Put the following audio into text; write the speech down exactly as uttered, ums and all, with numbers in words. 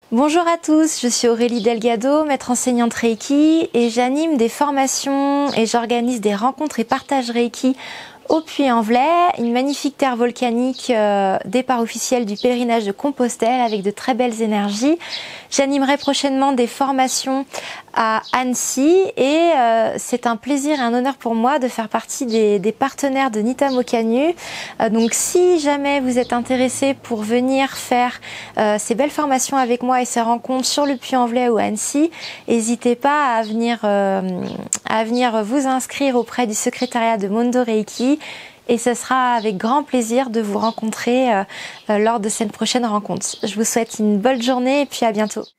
Bonjour à tous, je suis Aurélie Delgado, maître enseignante Reiki et j'anime des formations et j'organise des rencontres et partages Reiki au Puy-en-Velay, une magnifique terre volcanique, euh, départ officiel du pèlerinage de Compostelle avec de très belles énergies. J'animerai prochainement des formations à Annecy et euh, c'est un plaisir et un honneur pour moi de faire partie des, des partenaires de Nita Mokanu. Euh, donc si jamais vous êtes intéressé pour venir faire euh, ces belles formations avec moi et ces rencontres sur le Puy-en-Velay ou à Annecy, n'hésitez pas à venir, euh, à venir vous inscrire auprès du secrétariat de Mondo Reiki. Et ce sera avec grand plaisir de vous rencontrer euh, lors de cette prochaine rencontre. Je vous souhaite une bonne journée et puis à bientôt.